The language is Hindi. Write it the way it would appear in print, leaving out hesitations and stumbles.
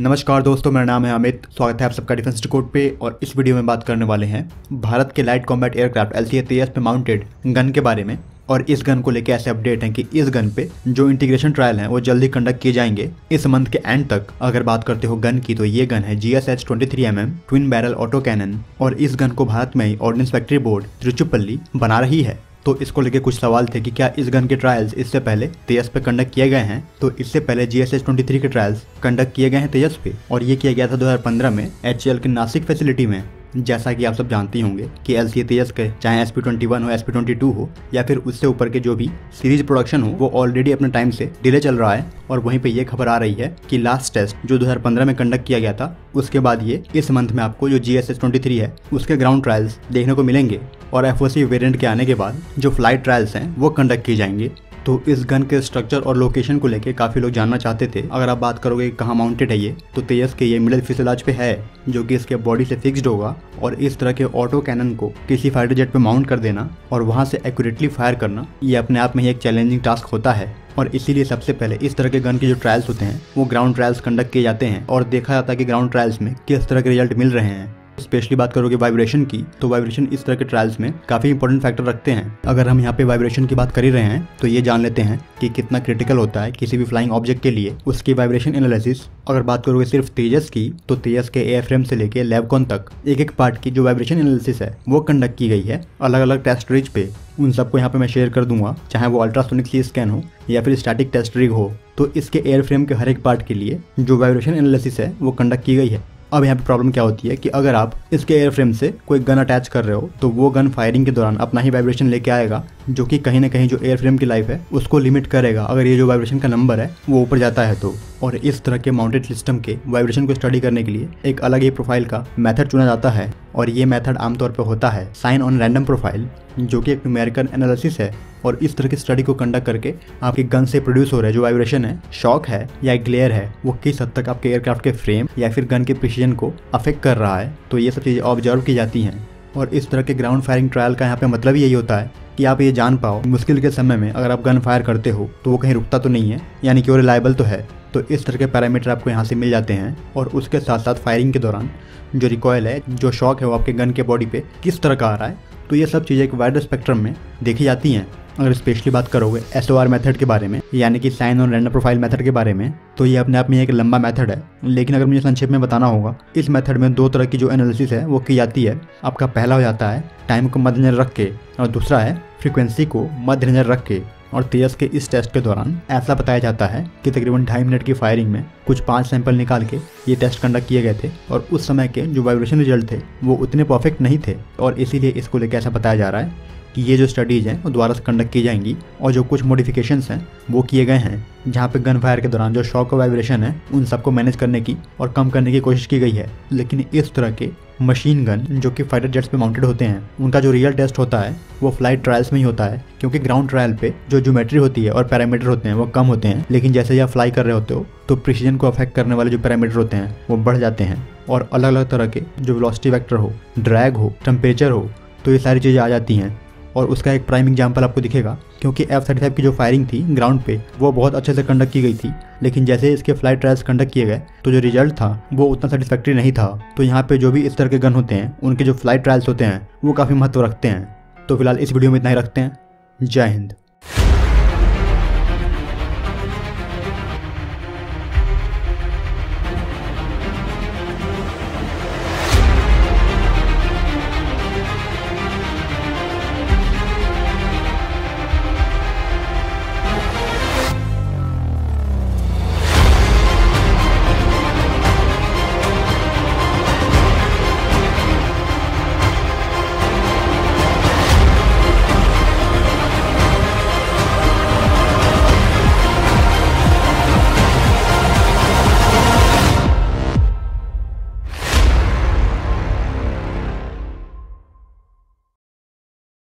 नमस्कार दोस्तों, मेरा नाम है अमित। स्वागत है आप सबका डिफेंस डिकोड पे। और इस वीडियो में बात करने वाले हैं भारत के light combat aircraft LCA Tejas पे माउंटेड गन के बारे में। और इस गन को लेकर ऐसे अपडेट हैं कि इस गन पे जो इंटीग्रेशन ट्रायल हैं वो जल्दी कंडक्ट किए जाएंगे इस मंथ के एंड तक। अगर बात करते हो गन की तो ये गन है GSH 23mm twin barrel auto cannon. और इस गन को भारत में ही ऑर्डिनेंस फैक्ट्री बोर्ड तिरुचिरापल्ली बना रही है। तो इसको लेके कुछ सवाल थे कि क्या इस गन के ट्रायल्स इससे पहले तेजस पे कंडक्ट किए गए हैं। तो इससे पहले GSH 23 के ट्रायल्स कंडक्ट किए गए हैं तेजस पे, और ये किया गया था 2015 में HAL के नासिक फैसिलिटी में। जैसा कि आप सब जानते होंगे कि LCA तेजस के चाहे SP21 हो, SP22 हो या फिर उससे ऊपर के जो भी सीरीज प्रोडक्शन हो, वो ऑलरेडी अपने टाइम से डिले चल रहा है। और वहीं पे ये खबर आ रही है कि लास्ट टेस्ट जो 2015 में कंडक्ट किया गया था, उसके बाद ये इस मंथ में आपको जो GSH 23 है उसके ग्राउंड ट्रायल्स देखने को मिलेंगे। और FOC वेरिएंट के आने के बाद जो फ्लाइट ट्रायल्स हैं वो कंडक्ट किए जाएंगे। तो इस गन के स्ट्रक्चर और लोकेशन को लेके काफ़ी लोग जानना चाहते थे। अगर आप बात करोगे कहाँ माउंटेड है ये, तो तेजस के ये मिडिल फ्यूसेलाज पे है, जो कि इसके बॉडी से फिक्स्ड होगा। और इस तरह के ऑटो कैनन को किसी फाइटर जेट पे माउंट कर देना और वहाँ से एक्यूरेटली फायर करना, ये अपने आप में ही एक चैलेंजिंग टास्क होता है। और इसीलिए सबसे पहले इस तरह के गन के जो ट्रायल्स होते हैं वो ग्राउंड ट्रायल्स कंडक्ट किए जाते हैं और देखा जाता है कि ग्राउंड ट्रायल्स में किस तरह के रिजल्ट मिल रहे हैं। स्पेशली बात करोगे वाइब्रेशन की, तो वाइब्रेशन इस तरह के ट्रायल्स में काफ़ी इंपॉर्टेंट फैक्टर रखते हैं। अगर हम यहाँ पे वाइब्रेशन की बात कर ही रहे हैं तो ये जान लेते हैं कि कितना क्रिटिकल होता है किसी भी फ्लाइंग ऑब्जेक्ट के लिए उसकी वाइब्रेशन एनालिसिस। अगर बात करोगे सिर्फ तेजस की, तो तेजस के एयरफ्रेम से लेके लैबकॉन तक एक एक पार्ट की जो वाइब्रेशन एनालिसिस है वो कंडक्ट की गई है अलग अलग टेस्ट रिज पे। उन सबको यहाँ पे मैं शेयर कर दूंगा, चाहे वो अल्ट्रासोनिक सी स्कैन हो या फिर स्टैटिक टेस्ट रिग हो। तो इसके एयरफ्रेम के हर एक पार्ट के लिए जो वाइब्रेशन एनालिसिस है वो कंडक्ट की गई है। अब यहाँ पे प्रॉब्लम क्या होती है कि अगर आप इसके एयरफ्रेम से कोई गन अटैच कर रहे हो तो वो गन फायरिंग के दौरान अपना ही वाइब्रेशन लेके आएगा, जो कि कहीं ना कहीं जो एयरफ्रेम की लाइफ है उसको लिमिट करेगा अगर ये जो वाइब्रेशन का नंबर है वो ऊपर जाता है तो। और इस तरह के माउंटेड सिस्टम के वाइब्रेशन को स्टडी करने के लिए एक अलग ही प्रोफाइल का मेथड चुना जाता है। और ये मेथड आमतौर पर होता है साइन ऑन रैंडम प्रोफाइल, जो कि एक न्यूमेरिकल एनालिसिस है। और इस तरह की स्टडी को कंडक्ट करके आपकी गन से प्रोड्यूस हो रहा है जो वाइब्रेशन है, शॉक है या ग्लेयर है, वो किस हद तक आपके एयरक्राफ्ट के फ्रेम या फिर गन के प्रिसीजन को अफेक्ट कर रहा है। तो ये सब चीज़ें ऑब्जर्व की जाती हैं। और इस तरह के ग्राउंड फायरिंग ट्रायल का यहाँ पे मतलब यही होता है कि आप ये जान पाओ मुश्किल के समय में अगर आप गन फायर करते हो तो वो कहीं रुकता तो नहीं है, यानी कि वो रिलायबल तो है। तो इस तरह के पैरामीटर आपको यहाँ से मिल जाते हैं। और उसके साथ साथ फायरिंग के दौरान जो रिकॉयल है, जो शॉक है, वो आपके गन के बॉडी पे किस तरह का आ रहा है। तो ये सब चीज़ें एक वाइडर स्पेक्ट्रम में देखी जाती हैं। अगर स्पेशली बात करोगे SOR मेथड के बारे में, यानी कि sine on random profile method के बारे में, तो ये अपने आप में एक लंबा मेथड है। लेकिन अगर मुझे संक्षेप में बताना होगा, इस मेथड में दो तरह की जो एनालिसिस है वो की जाती है। आपका पहला हो जाता है टाइम को मद्देनजर रख के, और दूसरा है फ्रीक्वेंसी को मद्देनजर रख के। और तेजस के इस टेस्ट के दौरान ऐसा बताया जाता है कि तकरीबन 2.5 मिनट की फायरिंग में कुछ 5 सैंपल निकाल के ये टेस्ट कंडक्ट किए गए थे। और उस समय के जो वाइब्रेशन रिजल्ट थे वो उतने परफेक्ट नहीं थे। और इसीलिए इसको लेकर ऐसा बताया जा रहा है कि ये जो स्टडीज़ हैं वो दोबारा से कंडक्ट की जाएंगी। और जो कुछ मॉडिफिकेशंस हैं वो किए गए हैं, जहाँ पे गन फायर के दौरान जो शॉक और वाइब्रेशन है उन सबको मैनेज करने की और कम करने की कोशिश की गई है। लेकिन इस तरह के मशीन गन जो कि फाइटर जेट्स पे माउंटेड होते हैं, उनका जो रियल टेस्ट होता है वो फ्लाइट ट्रायल्स में ही होता है। क्योंकि ग्राउंड ट्रायल पे जो ज्योमेट्री होती है और पैरामीटर होते हैं वो कम होते हैं, लेकिन जैसे ही आप फ्लाई कर रहे होते हो तो प्रिसीजन को अफेक्ट करने वाले जो पैरामीटर होते हैं वो बढ़ जाते हैं। और अलग अलग तरह के जो वेलोसिटी वेक्टर हो, ड्रैग हो, टेम्परेचर हो, तो ये सारी चीज़ें आ जाती हैं। और उसका एक प्राइम एग्जांपल आपको दिखेगा, क्योंकि F-35 की जो फायरिंग थी ग्राउंड पे वो बहुत अच्छे से कंडक्ट की गई थी। लेकिन जैसे इसके फ्लाइट ट्रायल्स कंडक्ट किए गए तो जो रिजल्ट था वो उतना सेटिस्फैक्ट्री नहीं था। तो यहाँ पे जो भी इस तरह के गन होते हैं उनके जो फ्लाइट ट्रायल्स होते हैं वो काफ़ी महत्व रखते हैं। तो फिलहाल इस वीडियो में इतना ही रखते हैं। जय हिंद।